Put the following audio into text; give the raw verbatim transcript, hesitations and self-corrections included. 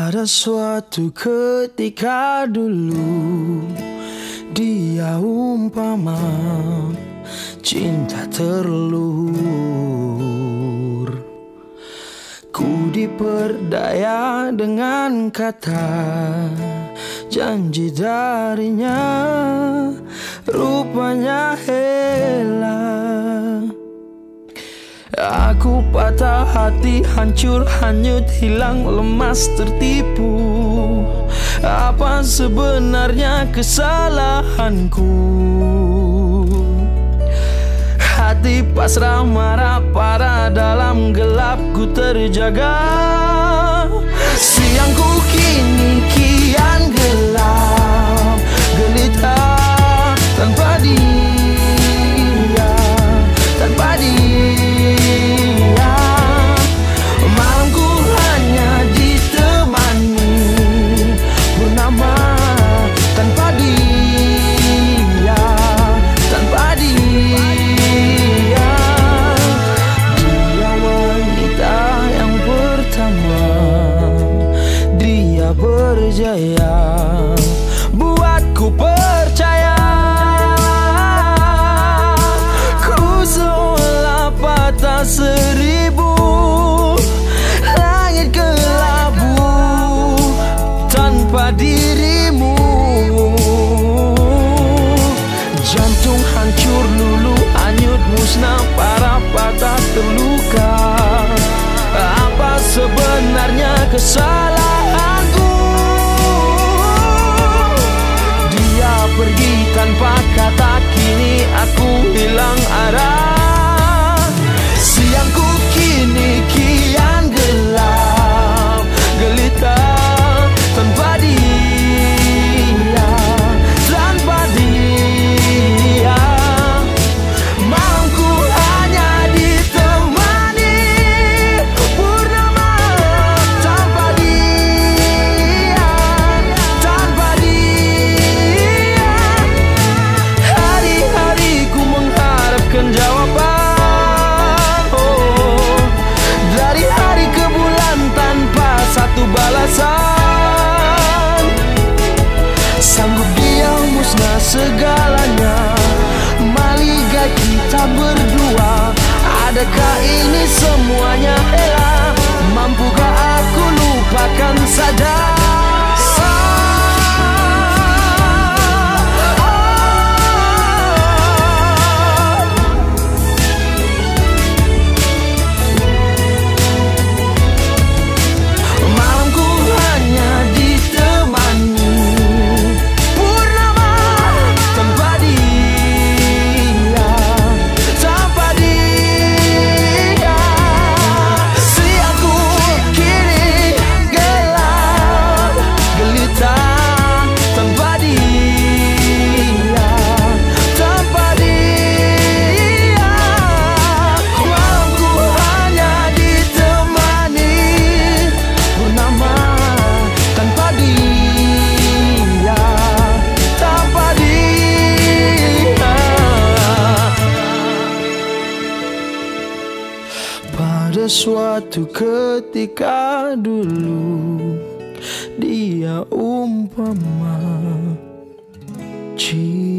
Pada suatu ketika dulu, dia umpama cinta terleluhur. Ku diperdaya dengan kata janji darinya, rupanya hela. Aku patah hati, hancur, hanyut, hilang, lemas, tertipu. Apa sebenarnya kesalahanku? Hati pasrah, marah, parah, dalam gelap ku terjaga. Siangku kini kian gelap, gelita tanpa dia, tanpa dia. Malamku hanya ditemani purnama tanpa dia, tanpa dia. Dia wanita yang pertama, dia berjaya buatku percaya. Ku seolah patah seribu, langit kelabu tanpa dirimu. Jantung hancur, lulu, hanyut, musnah, parah, patah, terluka. Apa sebenarnya kesalahanku? Dia pergi tanpa kata, kini aku hilang arah. Siangku kini kian gelap, gelita tanpa dia, tanpa dia. Malamku hanya ditemani purnama tanpa dia, tanpa dia. Hari-hariku mengharapkan jawaban, oh, dari hari ke bulan tanpa satu balasan. Sanggup dia musnah segalanya, maligai kita berdua. Adakah ini semuanya hela? Mampukah aku lupakan saja? Malamku hanya ditemani purnama tanpa dia, tanpa dia. Siangku kini gelap, gelita tanpa dia, tanpa dia. Malamku hanya ditemani purnama tanpa dia, tanpa dia. Pada suatu ketika dulu, dia umpama cinta